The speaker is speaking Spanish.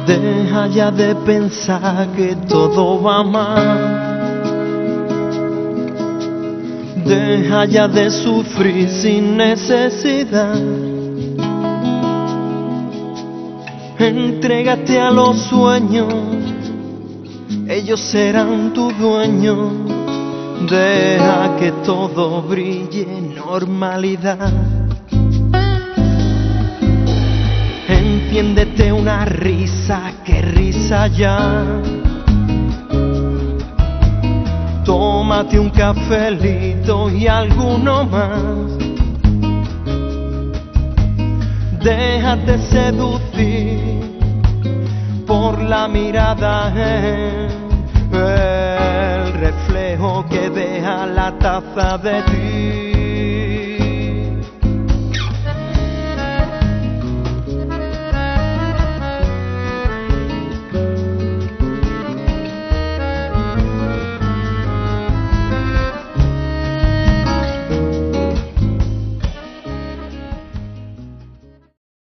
Deja ya de pensar que todo va mal. Deja ya de sufrir sin necesidad. Entrégate a los sueños, ellos serán tu dueño. Deja que todo brille en normalidad. Enciéndete una risa, qué risa ya. Tómate un cafelito y alguno más. Déjate seducir por la mirada, el reflejo que deja la taza de ti.